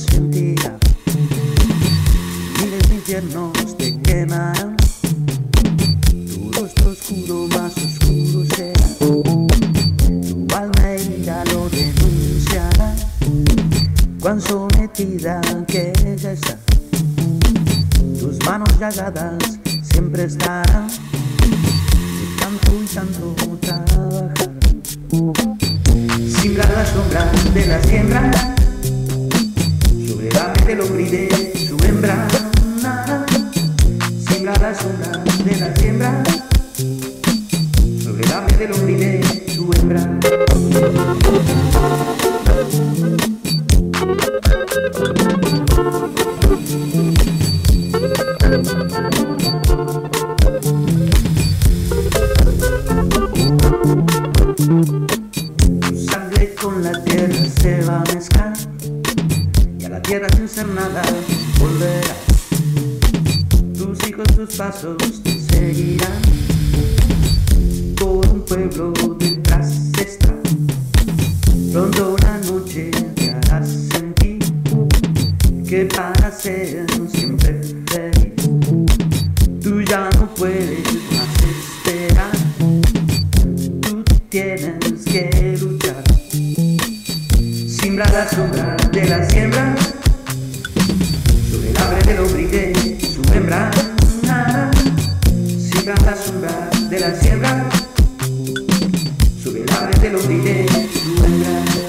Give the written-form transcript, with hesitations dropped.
sentirás. Miles de infiernos te quemarán, tu rostro oscuro más oscuro será, tu alma herida lo denunciará, cuán sometida que ella está. Tus manos llagadas siempre estarán, de tanto y tanto trabajar. Siembra la sombra de la siembra, sobre la mente lo brille su hembra. Siembra la sombra de la siembra, sobre la mente lo brille su hembra. Tu sangre con la tierra se va a mezclar, y a la tierra sin ser nada volverás. Tus hijos tus pasos te seguirán, todo un pueblo detrás está. Pronto una noche te harás sentir que para ser siempre feliz tú ya no puedes más esperar. Tú tienes que luchar. Siembra la sombra de la siembra, sobre el hambre del hombre y su hembra. Siembra la sombra de la siembra, sobre el hambre del hombre y su hembra.